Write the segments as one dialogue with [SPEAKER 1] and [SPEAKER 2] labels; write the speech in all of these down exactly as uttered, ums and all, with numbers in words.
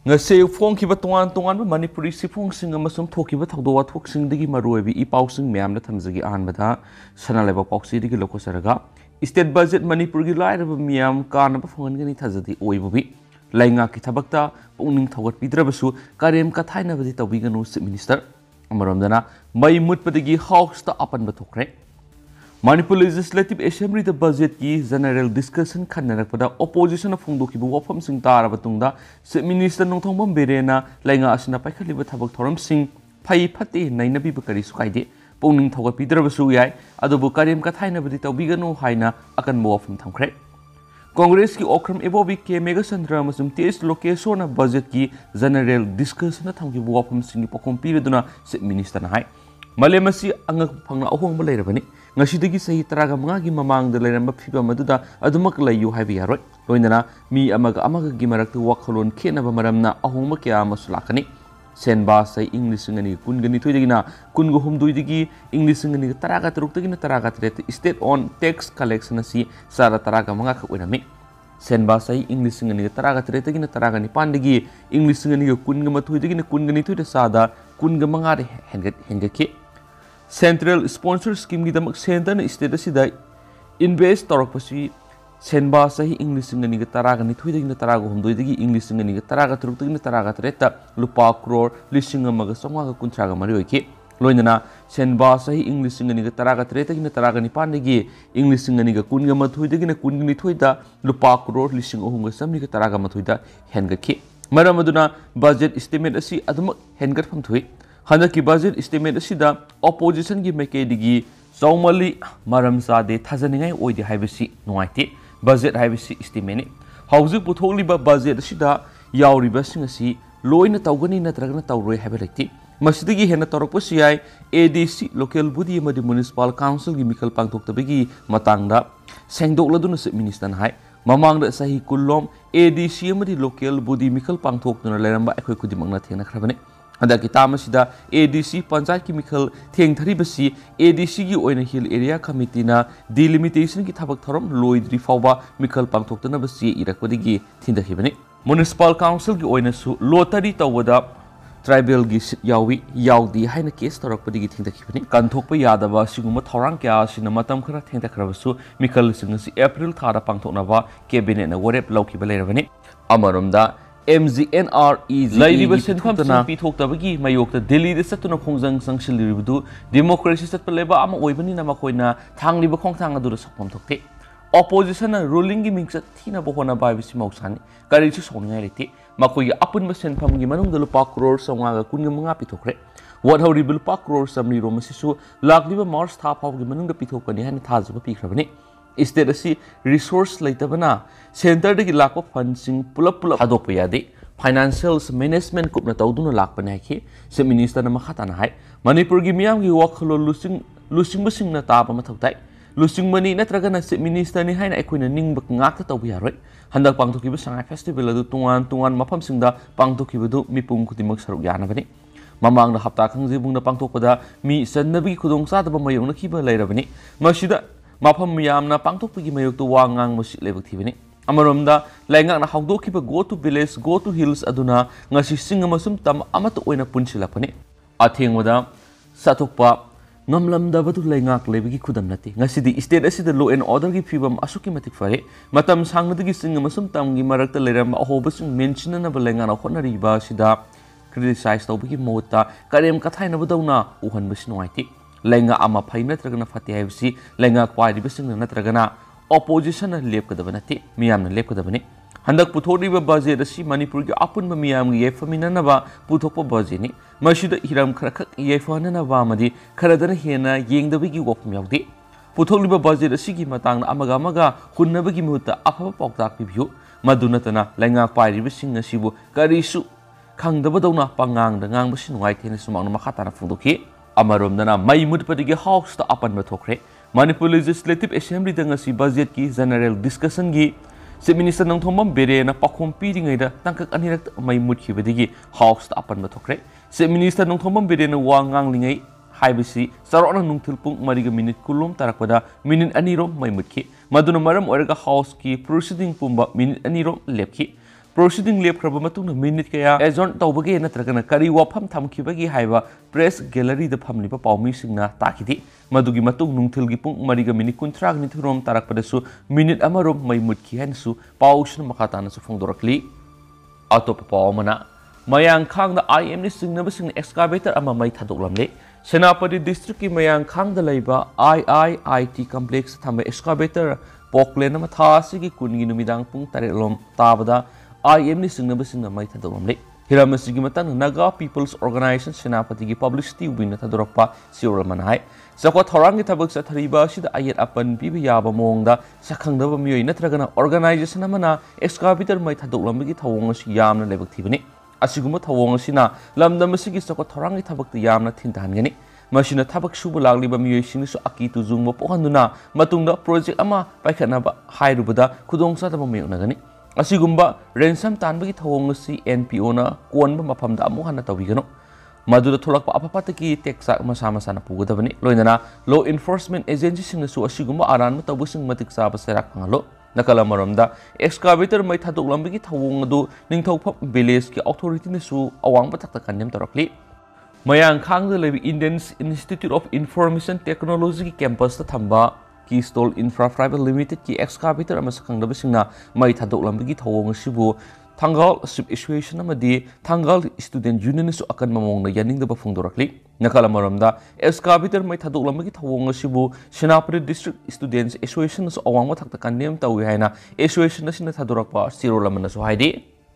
[SPEAKER 1] ngase phongkhiba tongan tongan ba manipuri sifungsing amasum thokiba thawdo wathoksing digi maruibi i pausing myamna thamjagi anbada sanaleba pausi digi lokosaraga state budget manipur gi lairaba myam kana ba phongani thajadi oibubi lainga ki thabakta pungning thawat pidrabasu karem ka thaina badi tawbiganu chief minister amaromdana mai mutpadagi house ta apan ba thokre Manipur Legislative Assembly the budget ki general discussion khannarakpada opposition of phongdoki bu wafam sing tara batungda chief minister nongthongbam berena lainga asina paikhaliba thabak thoram sing phai phate nainabi bakari sukaide pungning thoga pidrabasu yai adubu karem ka thaina badi tawbiganu haina akan bo wafam thamkhre Congress ki okram ebobi ke mega sandra masum tes location na budget ki general discussion na thamgi bu wafam sing pokom piraduna chief minister na hai Malemasi angak phangna ahong ba leirabani ngasidagi sahi taraga mga gi mamang da leiramba phiba maduda adumak layu haibi yaroi loinana mi amaga amaga gi maraktu wakholon khena ba maramna ahong ma kya masulakani senba sai english ngani kungani thoidagina kungo humdui digi english ngani taraga taruk tagina taraga tret state on tax collection asi sara taraga mga ka oinami senba sai english ngani taraga tret tagina taraga ni pandagi english ngani kunga mathoi dagina kungani thoida sada kunga mga re hengat hengake Central Sponsor Scheme की दमक centre ने state सिदा invest तौरक पसी सेंबा सही English सिंगनी के तरागा निथुई दगिन तरागा हमदोई दगी English सिंगनी के तरागा तुरुक दगिन तरागा तरेता लुपा करोड़ लिसिंग मगा सोंगा का कुंत्रागा मरि ओइके लोइनना सेंबा सही इंग्लिश सिंगनी के तरागा तरेता दगिन तरागा निपान दगी इंग्लिश सिंगनी के कुनगा मथुई दगिन कुनगनि निथुई दा लुपा करोड़ लिसिंग अहुंगा समनि के तरागा मथुई दा हेनगखे मरम अदुना बजट एस्टिमेट असि अदुमक हेनगत फमथुई Hana ki budget estimate asida opposition gi makedigi zawmali maram sade thajaningai oidi haibasi nuaite budget haibasi estimate ni hauju putholi ba budget asida yauri ba singasi loina tawgani natragna tawroi haibelekti masidigi hena torokpasi yai A D C local body amadi municipal council gi mikal pangthok tabigi matangda sengdokladuna chief minister hai mamangda sahi kullom A D C amadi local body mikal pangthok tuna leramba ekhoi kudimangna thena khrabane Ada kita masida A D C panchayat ki mikhal theng thari basi A D C gi oina hill area committee na delimitation ki thabak thorom loidri fawba mikhal pangthoktana basi irakwadigi thindahibani municipal council gi oina su lottery tawada tribal gi yawi yaudi haina case torakpadigi thindahibani kanthokpa yadaba siguma thorang kya sina matam khara thengdakhrabasu mikhal singasi April thara pangthoknaba cabinet na warep laukiba leirabani amaromda M G N R E Lairiba Senfam P Toktabagi, Mayokta, Delhi, the Satuna Kongzang Sanction Ribudu, Democracy Sat Paleba, Ama Oibani Namakoina, Tangli Bakong Tanga do the Sapom Tokte. Opposition and ruling gimmicks at Tina Bohona by Visimosan, Karichu Sonarity, Makoya Upon Masen Pam Gimanum the Lupak Roar, Samaga Kungamanga Pitokre. What how Ribble Park Roar, Samri Romasisu, Lagliva Mars Tap of Gimanunga Pitokani and Tazaba Pikravani. Instead of see resource later bana center de lack of funding pull up pull up adopayade financials management kup na tawduna lak panaki se minister na makhatana hai manipur gi miyam gi wakhlo losing losing basing na tapa mathautai losing mani natraga na se minister ni haina ekoina ning bak ngak ta tawbi yaroi handak pangthoki ba sangai festival adu tungan tungan mafam singda pangthoki bu mipum kutimak saruk yana bani mamang na hapta khangji bung na pangthokpada mi sannabi khudong sa da mayong na khiba lairabani masida Mapam yamna pangtokpagi mayokto wangang musi lebak thibani amaromda laingak na hawdokhiba go to village go to hills aduna ngasi singa masum tam amata oina punsilapani athengwada satokpa ngamlamda badu laingak lebagi khudam nati ngasidi state asida law and order gi phibam asuki matik fare matam sangnadagi singa masum tam gi marakta leram ahobasing mention na balenga na khonari ba sida criticize tawbagi mota karem kathaina badawna uhan basnoaiti Lenga ama paina tragana fati haibsi lenga kwai ribasing na tragana opposition na lepkadabanati miyam na lepkadabani handak puthori ba budget asi manipur gi apun ba miyam gi yefamina na ba puthokpa budget ni masida hiram kharakhak yefana na ba madi kharadana hena yengdabi gi wofm yaudi puthori ba budget asi gi matang na amaga amaga hunnaba gi muta afaba poktak pibyu madunatana lenga kwai ribasing asibu karisu khangdaba dawna pangang da ngang basi nuai thena sumang na makhatana fudoki Amaromdana Mai Mutpadigi House to Apan Matokre, Manipur Legislative Assembly Dangasi budget ki general discussion gi, Chief Minister Nang Thomam Bere na pakom piring ida tangkak anirak Mai Mutki Badigi House to Apan Matokre, Chief Minister Nang Thomam Bere na wangang lingai haibasi sarona nung tilpung mariga minute kulum tarakpada minute anirom Mai Mutki, Maduna Maram Orga House ki proceeding pumba minute anirom lepki. Proceeding lepkhaba matungna minute kaya adjourn tawbage natragana kari wafam thamkhibagi haiba press gallery da phamliba paumi singna takidi madugi matung nungthilgi pung mariga minute kuntrag ni thurom tarakpadasu minute amarom mai mutki hansu pausna makhatana su phongdorakli atop pawmana mayang khang da I M ni singnaba sing excavator ama mai thadoklamle Senapati district ki mayang khang da laiba I I I T complex thamba excavator poklen ama thasi ki kungi numidang pung tarelom tabada I M ni singnaba singna mai thadoklamle Hiramasi gi matang Naga People's Organization Senapati gi publicity win thadorakpa siuramanai Sakwa thorang gi thabak sathariba sida ayat apan piba yaba mongda sakhangdaba miyoi natragana organization amana excavator mai thadoklambi gi thawong asi yamna lebak thibani asiguma thawong asina lamdam asigi sakwa thorang gi thabak ta yamna thintahangani masina thabak subu lagliba miyoi singsu aki tujung mo pohanduna matungda project ama paikhanaba hairubada khudongsa taba mayonagani asigumba ransom tanbagi thawong asi N P O na konba maphamda amu hana tawigano Madura tholakpa apapataki teksa masa masa na pugadabani loinana law enforcement agency singnasu asigumba aran matawbusing matik saba serak pangalo nakala maramda excavator mai thadoklambi thawong adu ningthauphap village ki authority nasu awang patakta kandem tarakli mayang khangda lebi Indian Institute of Information Technology ki campus ta thamba ki stall infra private limited ki excavator ama sakhangda singna mai thadoklambi thawong sibu Tanggal sub association amadi tanggal student union su akan mamongna yaning da bafungdorakli nakala maramda excavator mai thadoklamgi thawong asibu Senapati district students association su awang ma thakta kanem tawi haina association sina thadorakpa sirolamna su haidi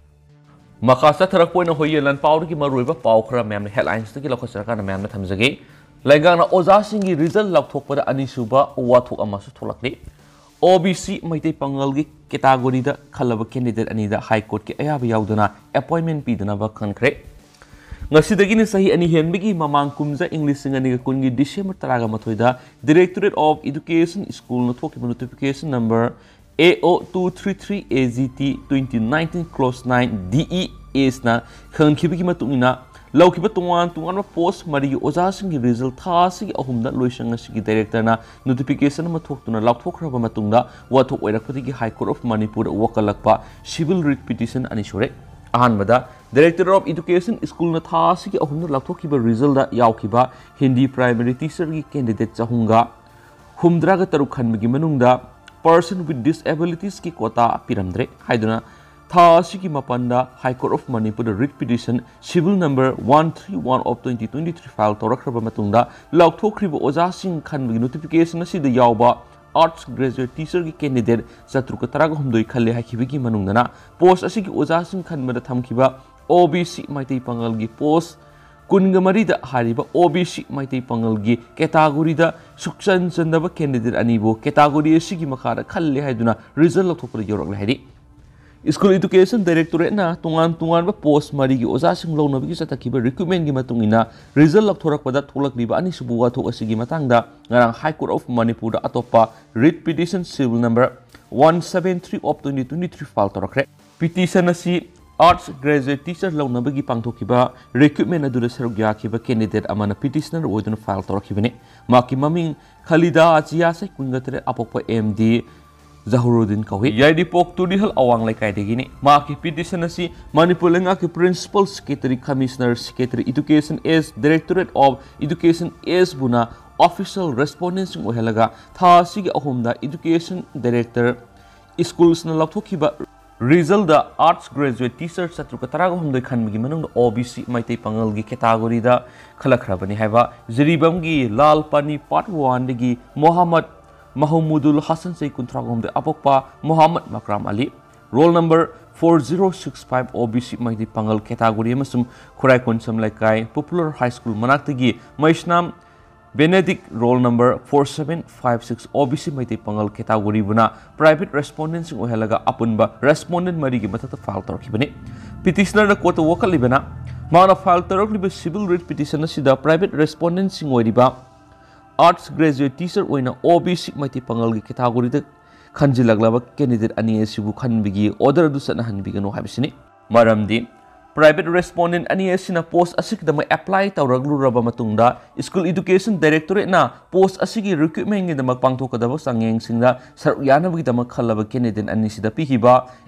[SPEAKER 1] makasa tharakpoina hoyelan pawri ki maruiba paw khara mem headlines ki lokhasarka na mem thamjage laigana oja singi result lakthokpada anisuba wathok ama su tholakli O B C maitei pangalgi category da khalaba candidate ani da high court ki ayaba yaudana appointment pidana ba khankre ngasidagi ni sahi ani henbigi mamang kumja english singani ga kungi December taraga mathoida Directorate of Education School no thoki notification number A O two thirty-three A Z T twenty nineteen clause nine D E is na khankibigi matungina Laukiba tungan tungan post mari oja singi result thasi ahumda loisang asigi director na notification ma thoktuna laukthokraba matungda wathok oirakpati gi High Court of Manipur wakalakpa civil writ petition ani sure ahanbada Director of Education School na thasi gi ahumda laukthokkiba result da yaukiba Hindi primary teacher gi candidate chahunga humdra ga taruk khanbigi manungda person with disabilities ki quota piramdre haiduna Thasiki Mapanda High Court of Manipur writ petition civil number one thirty-one of twenty twenty-three file torakraba matungda laukthokriba oja sing khanbagi notification asida yawba arts graduate teacher gi candidate satruka taraga humdoi khalle hakibigi manungdana post asigi oja sing khanbada thamkiba O B C maitei pangal gi post kunga marida hariba O B C maitei pangal gi category da suksan chandaba candidate anibo category asigi makara khalle haiduna result laukthokra yorok lahidi School Education Directorate na tungan tungan ba post mari gi oja sing lawna bigi chathakhiba recruitment gi matungina result lakthorakpada tholakliba ani subu wathok asigi matangda ngarang High Court of Manipur da atopa writ petition civil number one seventy-three of twenty twenty-three file torakre petition asi arts graduate teacher lawna bigi pangthokiba recruitment adu da saruk yakhiba candidate amana petitioner oiduna file torakhibani maki maming Khalida Achia sai kungatre apokpa M D Zahuruddin Kawi Yadi Pok Tudihal Awang Laikai Degini Maki petition asi Manipur Lenga ki Principal Secretary Commissioner Secretary Education is Directorate of Education is Buna Official Respondents Ohelaga Thasi gi ahumda Education Director Schools na lakthokiba result da arts graduate teacher satruka taraga humdoi khanbigi manung O B C maitei pangal gi category da khalakhrabani haiba Jiribam gi Lal Pani part one degi Muhammad Mahmudul Hassan say kuntragom de apokpa Muhammad Makram Ali roll number four zero six five O B C maidi pangal category amasum khurai konsam laikai popular high school manaktagi maishnam Benedict roll number four seven five six O B C maidi pangal category buna private respondents ohelaga apunba respondent mari gi matata file torkibani petitioner na quote wakal libana mana file torkliba civil writ petition asida private respondents oiriba arts graduate teacher oina O B C maiti pangal gi category da khanjilaglaba candidate ani asibu khanbigi order du sana hanbigano habisini maramdi private respondent ani asina post asik da mai apply tawraglu raba matungda school education directorate na post asigi recruitment gi da mak pangthokadaba sangeng singda saruyana gi da mak khalaba candidate ani sida pihiba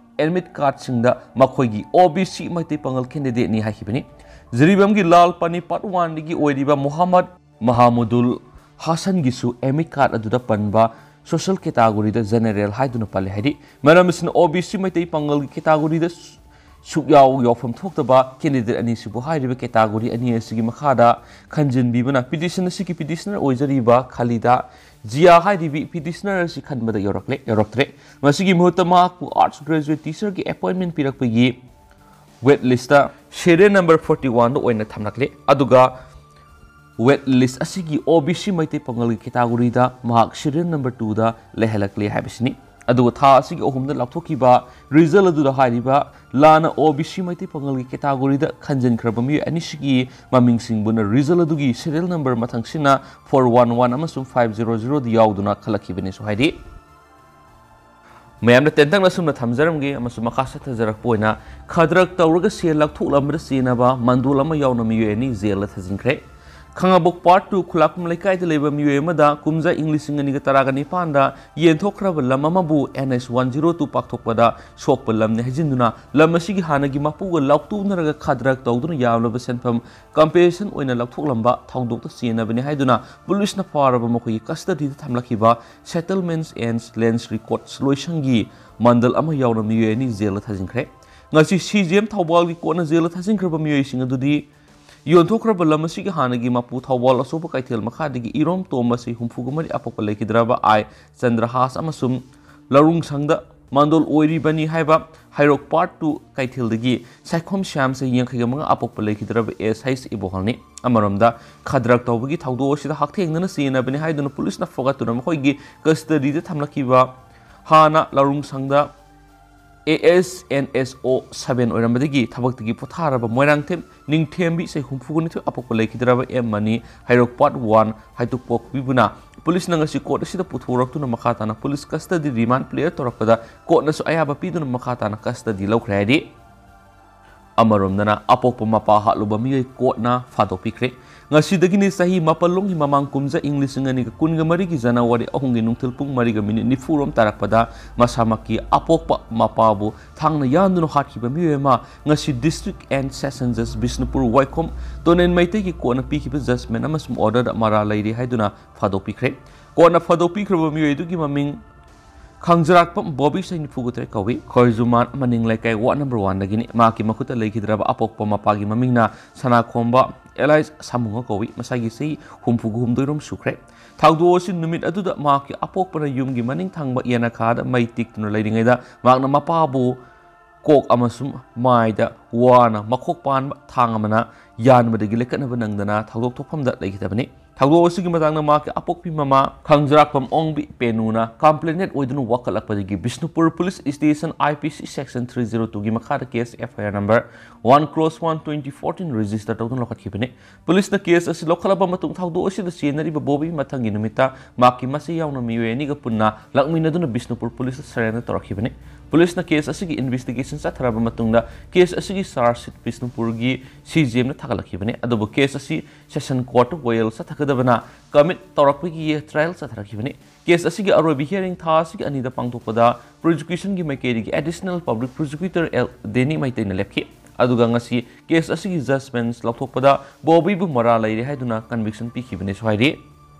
[SPEAKER 1] admit card singda makhoi O B C maitai pangal candidate ni haibani Ziribam gi Lal Pani Part one gi oiriba Muhammad Mahamudul Hassan gisu admit card aduda panba social category da general haiduna pale haidi maramis O B C maitai pangal category da Sukyaw Yofam Toktaba, candidate ani Subu High category ani Sigi Makada, Kanjin Bibana, petitioner Siki petitioner, Oizariba, Kalida, Zia High petitioner Sikanba Yorokle, Yoroktre, Masigi Mutama, arts graduate teacher, appointment Pirakpigi, wet lista, shade number forty-one, the Wena Tamnakle, Aduga, wet list Asigi, O B C Maite Pangal category da, Mark shade number two da, Lehelakle Habisini. Aduga tha asigi ohum da lapthokiba result adu da hairiba lana O B C maiti pangal category da khanjan khraba mi anisigi maming singbuna result adu gi serial number mathangsina four one one amasum five zero zero di yauduna khalakibani so haidi mayam da tentang lasum na thamjaram gi amasum makasa thajarak poina khadrak tawraga se lakthulamra sinaba mandul ama yauna mi ani zel thajinkre Khangabok Part two Khulakum Laikai de Labor Muemada, Kumza English in the Taragani Panda, Yen Tokra, Lamabu, N S one oh two Paktopada, Shopalam Nehjinduna, Lamasigi Hanagi Mapu, Lautu Naga Kadrak, Todun Yav Senpum, Compassion when a Lautulamba, Town Doctor Siena Benihaduna, Bulisna Parabamoki, Custody Tamlakiba, Settlements and Lands Records, Loishangi, Mandal Amayauna Mueni Zealot has incre. Nasi C G M Tawali Kona Zealot has increba Muesing to the Yontokra Balamasi Hanagi Mapu Tawal Sopa Kaitel Makadigi Irom Tomasi Humfugumari Apopalaki Draba I Sandra Has Amasum Larung Sangda Mandol Oiri Bani Haiba Hairok Part two Kaitil Digi Sakom Shams Yankagama Apopalaki Draba S Hais Ibohani Amaramda Kadrak Tawagi Tawdo Shida Haktang Nasina Bani Haidon Police na Fogatunam Hoigi Custody the Tamlakiba Hana Larung Sangda A S N S O seven or Ramadigi, Tabaki Potara, Moirang Tem, Ning Tembi, say Humfuni to Apopolaki Drava M Money, Hairok Part one, Haitupok Bibuna, Police Nangasi Court, Sida Puturok to Makatana, Police Custody Remand Player Torapada, Courtness Ayaba Pidon Makatana Custody Low Credi Amarum Nana, Apopomapa Hatlubami, Courtna, Fato Picre. Ngasidagini sahi mapalong himamang kumza English nga ni kunga marigi zana wari ahong ginungtilpung mariga minit ni furom tarakpada masamaki apokpa mapabu thang na yanduno hatkiba miwema ngasi district and sessions judge Bisnupur Waikom tonen maite ki kona pikiba judgment amasum order da mara lairi haiduna fado pikre kona fado pikre miwe du gi maming Khangjarak pam Bobby Sain Fugutre Kawi, Koizuman Maning like I what number one again, Maki Makuta Lake Draba Apok Mapagi Mamina, Sana Komba, Elias Samunga Kawi, Masagi say, whom Fugum Durum Sukre. Taudo sin numit adu da Maki Apok para Yumgi Maning Tangba Yanakada, may tick to Lady Ida, Magna Mapabu, Kok Amasum, Maida, Wana, Makok Pan, Tangamana, Yan with the Gilikan of Nangdana, Taudo Topam that Lake Tabani. Tagwo Sigimatang na Maki Apok Pimama, Kangjarak from Ongbi Penuna, Complainant with no Wakalak Padigi, Bisnupur Police Station I P C Section three oh two Gimakata case F I R number one cross one twenty fourteen registered Toton Lokatipene. Police na case as Lokalabamatung Tagdo Osi the scenery Bobby Matanginumita, Maki Masiyaw na Miwe Nigapuna, Lakminaduna Bisnupur Police Serena Torakipene. Police na case asigi investigation sa Tarabamatunda, case asigi Sarsit Bisnupurgi, C G M na Takalakipene, adobo case asi Session Court of Wales sa Takadabana, commit Torakwiki trial sa Tarakipene, case asigi Arobi hearing tasig anida Pangtopada, prosecution gi Makedi, additional public prosecutor L. Deni Maitain Lepki, Adugangasi, case asigi judgments Laptopada, Bobby Bumara lady Haiduna conviction Pikibene Swadi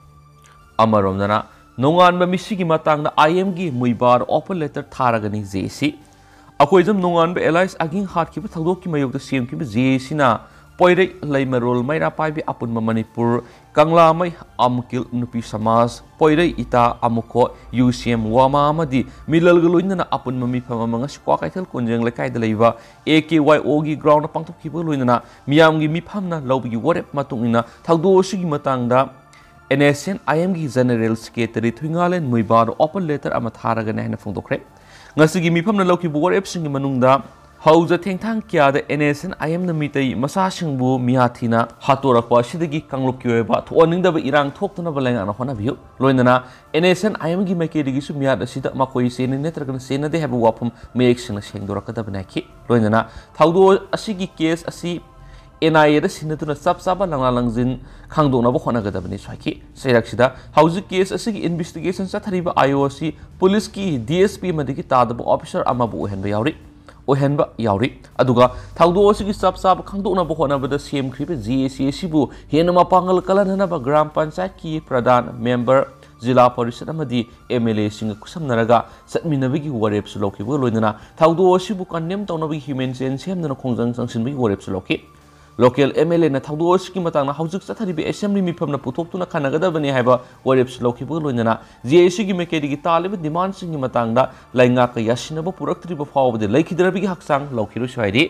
[SPEAKER 1] Amaromdana. Nongan ba misigi matang na I M gi muibar open letter tharagani J C. Ako jam nongan ba Elias aging hat ki thagdok ki mayog da C M ki J C na poire laimarol mayra pai bi apun Manipur kangla mai amkil nupi samas poire ita amuko U C M wama amadi milal galoin na apun mami phama mga skwa kaithal konjeng lekai da leiba A K Y O gi ground pangtok ki loina na miyam gi mi phamna lobgi warep matung ina thagdo sigi matang da N S N I M gi General Secretary Thingalen Muibar open letter amatharaga na hena phongdokre ngasigi mifam na lauki buwar epsing manungda hauza thengthang kya da N S N I M na mitai masa singbu mihathina hatorakwa sidagi kanglok ki ba thoning da ba irang thoktuna ba lenga na hona biu loinana N S N I M gi make digi su miyad asida makoi sene netragan sene de have wapum mayek sing sengdorakada banaki loinana thaudo asigi case asi N I A da sinatuna sab saba langla langjin khangdona ba khona gadabani swaki seirak hauji case asigi investigation chathariba I O C police ki D S P madiki tadaba officer amabu henba yauri ohenba yauri aduga thaudo asigi sab sab khangdona ba khona bada same khribe G A C sibu henama pangal kalanana ba gram panchayat ki pradhan member Zila Parishad amadi M L A singa kusamnaraga satminabigi warep suloki bu loinana thaudo asibu condemn tawnabigi human sense hemdana khongjang sangsinbigi warep suloki local M L A na thaudo asiki matangna haujik chatharibi assembly mifamna puthoptuna khanagadabani haiba warep suloki bu loinana G A C gi mekedi gi taliba demand singi matangda lainga ka yasinaba puraktriba fawbade laikhidrabigi haksang lokhiru swaidi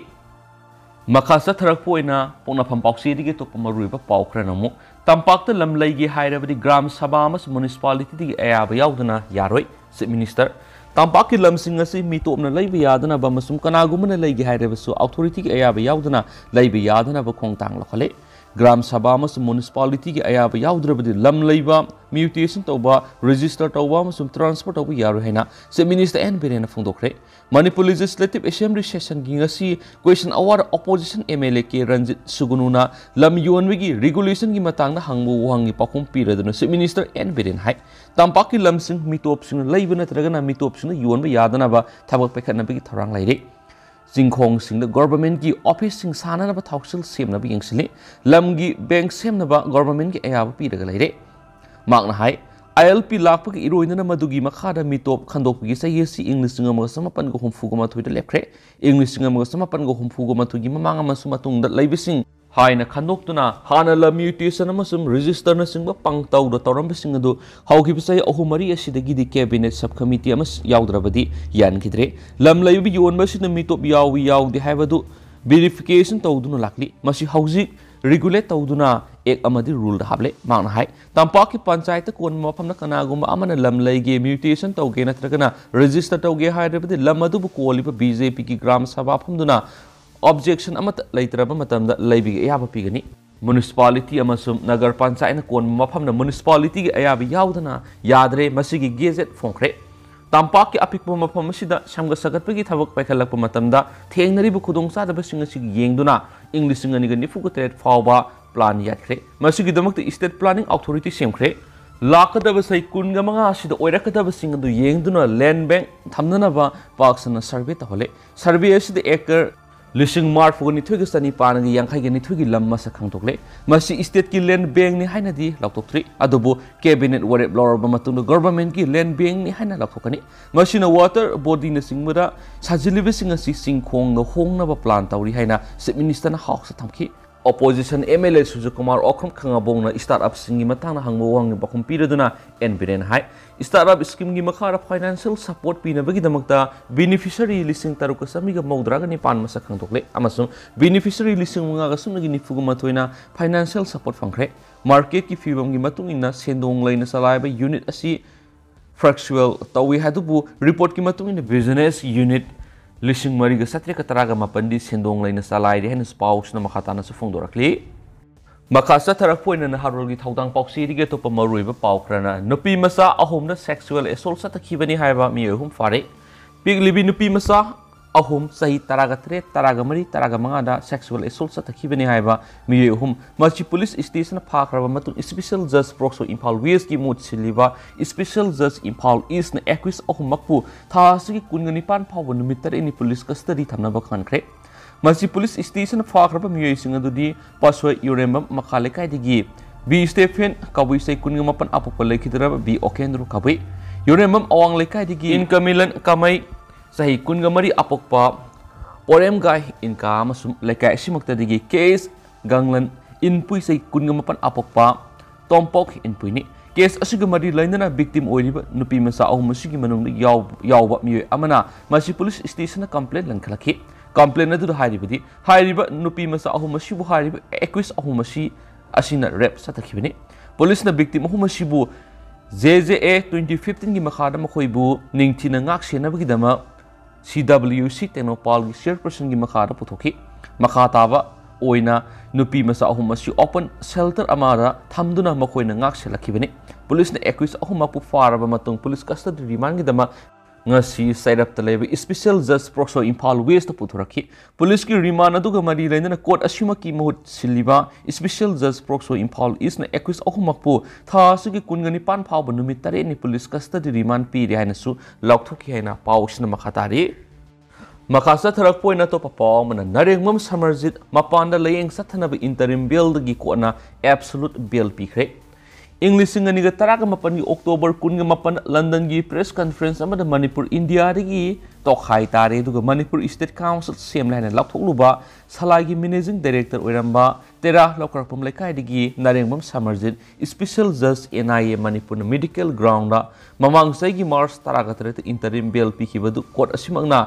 [SPEAKER 1] Makasa Tharakpoina, Ponapam Pauxidi to Pomaruba Paukranamu, Tampakta Lamlagi Hyderabadi Gram Sabamas Municipality Ayaba Yaudana, Yaroi, Sit Minister, Tampaki Lamsingasi, Mitopna Labi Yadana, Bamasum Kanagumana Lagi Hydebasu, Authority Ayaba Yaudana, Labi Yadana, Bakongtang Lokale, Gram Sabamas Municipality Ayaba Yaudrabadi Lam Laba, Mutation Toba, Register Toba, some transport over Yaruhena, Sit Minister and Birena Fundokre. Manipur Legislative Assembly Session Gingasi question award opposition M L A K Ranjit Sugununa Lam Yuanwigi regulation gi matang na hangbu wangi pakum piraduna si Minister N Biren Hai Tampaki Lamsing mitop sing laibana tragana mitop sing yuan ba yadana ba thabak pekhat na bigi tharang laire Jingkhong sing the government gi office sing sana na ba thausil sem na bi yengsili lam gi bank sem na ba government gi ayaba piraga laire makna hai I L P lakpa ki iroina na madugi makhada mitop khandok gi sayesi English nga mga samapan go humfu go mathuida lepkhre English nga mga samapan go humfu go mathugi mamanga masumatung dat laibising haina khandok tuna hana la mutation amasum register na singba pangtaw do tawram sing adu haugi bisai ahumari asidagi di cabinet subcommittee amas yaudrabadi yan kidre lam laibi yon masina mitop yawi yaudi haibadu verification tawduna lakli masi hauji regulate tawduna ek amadi rule da hable mangna hai tampaki panchayat kon mafam na kanaguma amana lam laige mutation tawge natragana register tawge hairabadi lam adu bu koliba B J P ki gram sabha famduna objection amat laitraba matamda laibi ayaba pigani municipality amasum nagar panchayat na kon mafam na municipality gi ayaba yaudana yadre masigi gazette phongkre Tampaki apikpo mafam sida samga sagatpagi thabak paikhalakpa matamda thengnaribu khudongsa da basing asig yengduna English ngani ga nifuga tret fawba plan yatkre masigi damakta state planning authority semkre lakadaba sai kunga manga sida oirakadaba sing adu yengduna land bank thamnana ba paksana survey ta hole survey asida acre Lising Mark for Nitwig Sani Pan Yang Nitwig Lam Masakantokle, Masi State ki land bank ni Hainadi, Lautokri, Adobo, cabinet where Laura Bamatun, the government ki land bank ni Haina Lakokani, Machine water, body na singmura, Sajilibising a sing Kong, the home of a plant, Tauri Haina, Sit Minister House Tamki. Opposition M L A Suzukumar Okram Kangabona startup singing Matana Hangwang Bakum Piraduna and Biren High startup scheme Gimakara financial support Pina Bagidamata beneficiary listing Tarukasamiga Modragani Pan Masakantokle Amazon beneficiary listing Mungasunagini Fugumatuina financial support Funkre market ki Fibam Gimatunina Sendong Lane Salaiba unit asi fractual Tawi Hadubu report Kimatun in the business unit Lising Mariga Satri Kataraga Mapandi Sindong Lane Salai and spouse na Makatana Sufungdorakli. Makasa Tarapoin and Harogi Tautang Poxy to get up a Maruiba Paukrana. Nupi Masa, a home the sexual assault at a kivani haiba miyoi phare. Big Libi Nupi Masa, a home Sahi Taragatre, Taragamari, Taragamada, sexual assault at a kivani haiba miyoi Machi police station park Ramatu, special judge Proxo Impal Wieski Mut Siliva, special judge Impal East na Equis of Mapu, Tasi Kunganipan Power Numitar in police custody Tanaba Concrete. Machi police station park Rabba Miyoi Singadudi, Paswa Uremba Makaleka Digi, B. Stephen, Kawi say Kunamapan Apopalekidra, B. Okendro Kawi, Uremba Awang Leka Digi, in Kamilan Kamai. Sahi kungamari apokpa orem guy in kamasum leka simakta digi case ganglan in pui say kungamapan apokpa tompok in puini case asigamari lainana victim oiriba nupi masa ahum masigi manung yaw yawba miyoi amana masi police station na complaint langkhalaki complaint adu hairibadi hairiba nupi masa ahum masibu hairiba equis ahum masi asina rep satakhibani police na victim ahum masibu J J A twenty fifteen gi makhada makhoibu ningthina ngak senabagidama C W C Tenopal gi chairperson gi makhada puthoki makhataba oina nupi masa ahum masi open shelter amara thamduna makhoina ngak selakhibani police na equis ahum mapu faraba matung police custody remand gi dama ngasi sairap talebe special judge proso Imphal West to puthuraki police ki remand aduga mari lena court asima ki mahut siliba special judge proso Imphal East na accused ahumakpu tha sugi kungani pan phawba numit tare ni police custody remand pi ri haina su laukthokhi haina pawsna makhatari makasa tharak poina to papaw mana narengmam samarjit mapanda layeng sathanaba interim bail gi kona absolute bail pi khre English ngani ga taraga mapan gi October kun ga mapan London gi press conference amada Manipur India gi to khai tare duga Manipur State Council sem laina laktholluba salai gi managing director oiramba tera lokrakpum lekai gi narengmam samarjit special judge N I A Manipur na medical ground da mamang sai gi March taraga tare interim bail pi khibadu court asimangna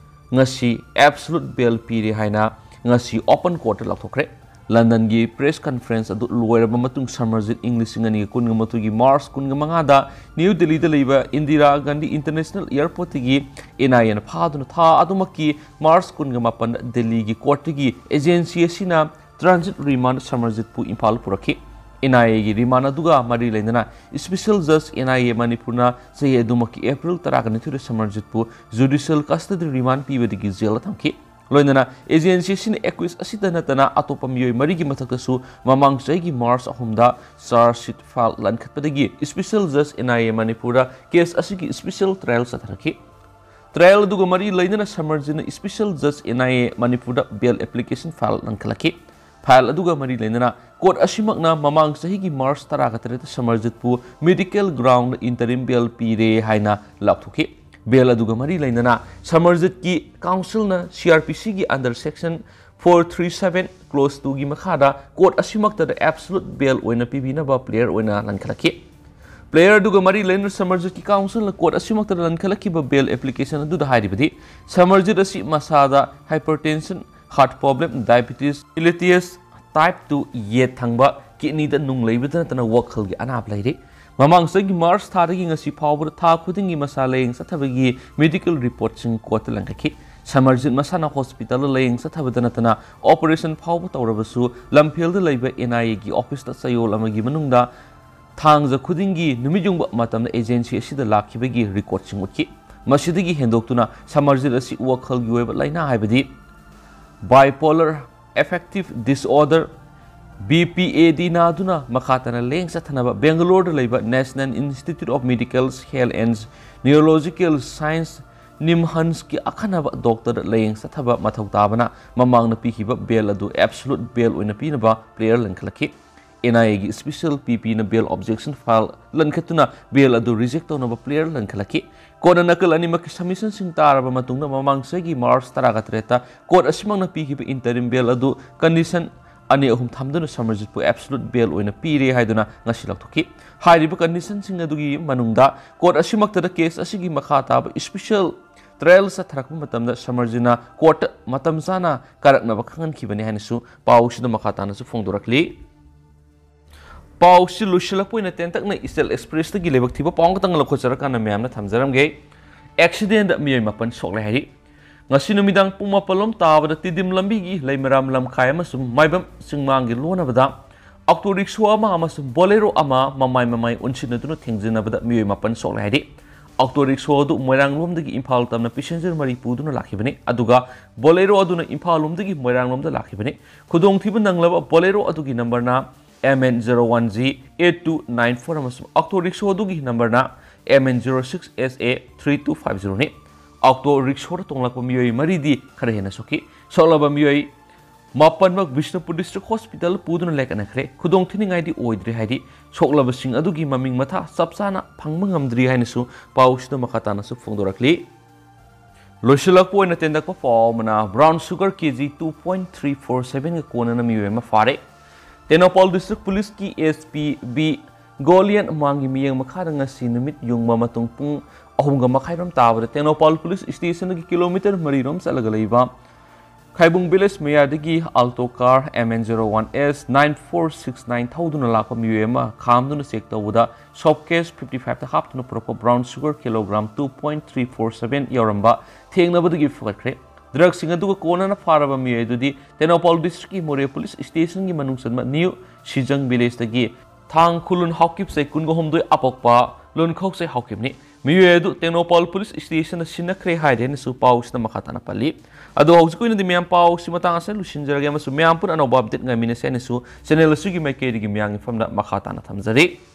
[SPEAKER 1] ngasi absolute bail pi ri haina ngasi open court lakthokre London gi press conference adu loiraba matung samarjit English ngani kunga matugi Mars kunga mangada New Delhi da leiba Indira Gandhi International Airport gi N I A na phaduna tha adumaki Mars kunga mapan Delhi gi court gi agency asina transit remand samarjit pu Imphal purakhi N I A gi remand aduga mari lendana special judge N I A Manipurna sei adumaki April taragani thure samarjit pu judicial custody remand pi bedigi jail thamki loinana agency sin accused asida natana atopa miyoi marigi mathaktasu mamang saigi March ahumda charge sheet file lankhatpadagi special judge N I A Manipura case asigi special trial satharaki trial duga mari lainana samarjina special judge N I A Manipura bail application file lankhalaki file aduga mari lainana court asimakna mamang sahigi March taragatare samarjitpu medical ground interim bail pire haina lakthuki bail aduga mari lainana samarjit ki council na C R P C gi under section four thirty-seven clause two gi makhada court asimakta da absolute bail oina pibina ba player oina lankhalaki player aduga mari lainana samarjit ki council na court asimakta da lankhalaki ba bail application adu da hairibadi samarjit asi masada hypertension heart problem diabetes mellitus type two yet thangba kidney da nung leibada tana wakhal gi anap laire mamang sagi March tharagi ngasi phawbur tha khudingi masalayeng sathabagi medical report sing court langkaki samarjit masana hospital layeng sathabadana tana operation phawbu tawrabasu lamphel da leiba N I A gi office ta sayol amagi manungda thangja khudingi numijungba matamda agency asida lakhibagi record sing utki masidagi hendoktuna samarjit asi wakhal gi weba laina haibadi bipolar affective disorder B P A D naduna makhatana leng sathanaba Bangalore da leiba National Institute of Medical Health and Neurological Science Nimhans ki akhanaba doctor leng sathaba mathau tabana mamangna pikhiba bail adu absolute bail oina pinaba player lankhalaki N I A gi special P P na bail objection file lankhatuna bail adu reject onaba player lankhalaki kona nakal animak submission sing taraba matungna mamang segi March taraga court asimangna pikhiba interim bail adu condition ani ahum thamduna samarjit pu absolute bail oina pire haiduna ngasi lakthoki hairiba condition sing adugi manungda court asimakta da case asigi makhata special trial sa tharakpa matamda samarjina court matam sana karakna ba khangan khibani hanisu pawsida makhata na su phongdorakli pawsi lushila poina tentak na Eastern Express ta gilebak thiba pawng tang lakhochara kana myamna thamjaramge accident miyoi mapan soklai hari ngasi numidang puma palom tabada tidim lambi gi leimaram lam khaya masum maibam singmangi lona bada auto rickshaw ama amasum bolero ama mamai mamai unsina dunu thengjina bada miyoi mapan soklai hari auto rickshaw du moirang lom dagi Imphal tamna passenger mari puduna lakhibani aduga bolero aduna Imphal lom dagi moirang lom da lakhibani khudong thiba nanglaba bolero adugi number na M N zero one Z eight two nine four amasum auto rickshaw adugi number na M N zero six S A three two five zero ni auto rickshaw tonglakpa miyoi maridi khare hena soki solaba miyoi mapanmak Bishnupur district hospital puduna lekana khre khudong thiningai di oidri haidi soklaba sing adugi maming matha sapsana phangma ngamdri hainasu pawsida makhatana su phongdorakli loisilak poina tendakpa pawmana brown sugar kg two point three four seven ga kona na miyoi ma phare Tenopal district police ki S P B Golian mangi miyang makhara ngasi numit yungma matung pung ahumga makhairam tabada Tenopal police station ki kilometer marirom salaga leiba Khaibung village mayadagi alto car M N zero one S nine four six nine thousand lakpa miyema khamduna check tawuda shopcase fifty-five ta haptuna proper brown sugar kilogram two point three four seven yoramba thengnabadagi fakre drugs singa duga kona na faraba miyai dudi Tenopal district ki more police station gi manung sanma new Shijang village tagi thang khulun hawkip se kungo homdoi apokpa ꯂꯣꯟ ꯈꯧꯁꯦ ꯍꯧꯈꯤꯕꯅꯤ ꯃꯤꯑꯣꯏ ꯑꯗꯨ Tengnoupal police ꯁ꯭ꯇꯦꯁꯟꯗ ꯁꯤꯟꯅꯈ꯭ꯔꯦ ꯍꯥꯏꯗꯦꯅꯁꯨ ꯄꯥꯎꯁꯤꯅ ꯃꯈꯥ ꯇꯥꯅ ꯄꯜꯂꯤ ꯑꯗꯣ ꯍꯧꯖꯤꯛ ꯑꯣꯏꯅꯗꯤ ꯃꯌꯥꯝ ꯄꯥꯎꯁꯤ ꯃꯇꯥꯡ ꯑꯁꯤꯗ ꯂꯣꯏꯁꯤꯟꯖꯔꯒꯦ ꯑꯃꯁꯨꯡ ꯃꯌꯥꯝ ꯄꯨꯟꯅ ꯑꯅꯧꯕ ꯑꯞꯗꯦꯠ ꯉꯥꯏꯃꯤꯟꯅꯁꯦ ꯍꯥꯏꯅꯁꯨ ꯆꯦꯅꯦꯜ ꯑꯁꯤꯒꯤ ꯃꯥꯏꯀꯩꯗꯒꯤ ꯃꯤꯌꯥꯝꯒꯤ ꯐꯝꯗ ꯃꯈꯥ ꯇꯥꯅ ꯊꯝꯖꯔꯤ